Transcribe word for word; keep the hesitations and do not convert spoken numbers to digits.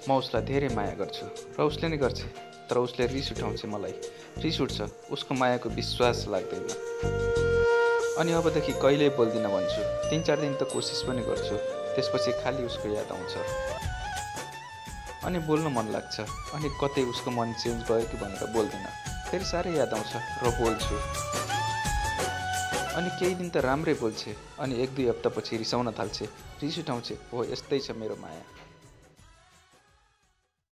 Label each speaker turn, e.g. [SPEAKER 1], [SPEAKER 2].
[SPEAKER 1] म उसलाई धेरै माया गर्छु र उसले नै गर्छ, तर उसले रिस उठाउँछ। मलाई रिस उठ्छ, उसको मायाको विश्वास लाग्दैन। अनि अबदेखि कहिल्यै बोल्दिनँ भन्छु। तिन चार दिन त कोसिस पनि गर्छु, त्यसपछि खालि उसको याद आउँछ अनि बोल्न मन लाग्छ। अनि कतै उसको मन चेन्ज भयो कि भनेर बोल्दिनँ, फेरि साह्रै याद आउँछ र बोल्छु। अनि केही दिन त राम्रै बोल्छे, अनि एक दुई हप्तापछि रिसाउन थाल्छे, रिस उठाउँछे। हो, यस्तै छ मेरो माया।